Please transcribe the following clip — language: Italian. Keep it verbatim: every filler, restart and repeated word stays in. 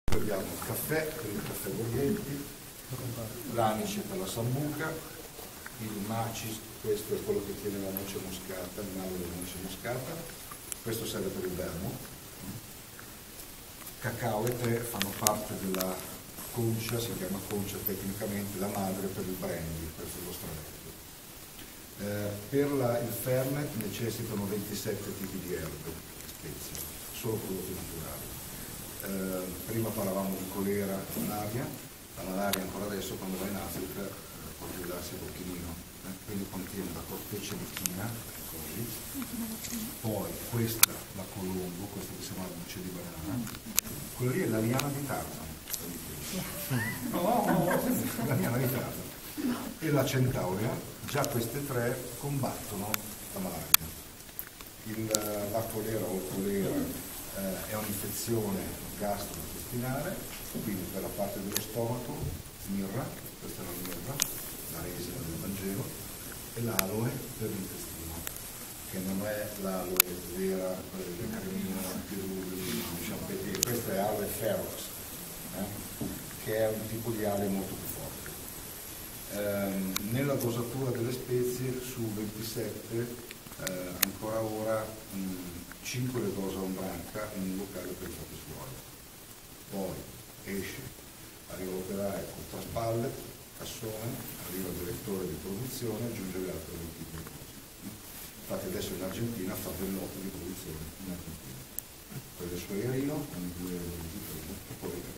Poi abbiamo il caffè per il caffè Borghetti, l'anice per la sambuca, il macis, questo è quello che tiene la noce moscata, il navo della noce moscata, questo serve per il vermo. Cacao e tè fanno parte della concia, si chiama concia tecnicamente, la madre per il brandy, questo è lo stravecchio. Eh, per la, il ferment necessitano ventisette tipi di erbe, spezie, solo prodotti naturali. Eh, prima parlavamo di colera, malaria, la malaria ancora adesso quando va in Africa eh, può darsi il bocchinino, eh, quindi contiene la corteccia di china, così. Poi questa, la colombo, questa che si chiama buccia di banana, quella lì è la liana di Tarzan, no, no, no, la liana di Tarzan, e la centaurea, già queste tre combattono la malaria. Il, la colera o colera eh, è un'infezione gastrointestinale, quindi per la parte dello stomaco, mirra, questa è la mirra, la resina del Vangelo, e l'aloe per l'intestino, che non è l'aloe vera, quella cremina, pirulli, ciampetti, questa è aloe ferox, eh, che è un tipo di ale molto più forte. Eh, nella dosatura delle spezie su ventisette, eh, ancora ora, mh, cinque le dosa un branca in un locale per i fatti suoi. Poi esce, arriva l'operaio con tre spalle, cassone, arriva il direttore di produzione, aggiunge le altre venti cose. Infatti adesso in Argentina fa vellotto di produzione in Argentina. Poi adesso è Rio, con i due e poi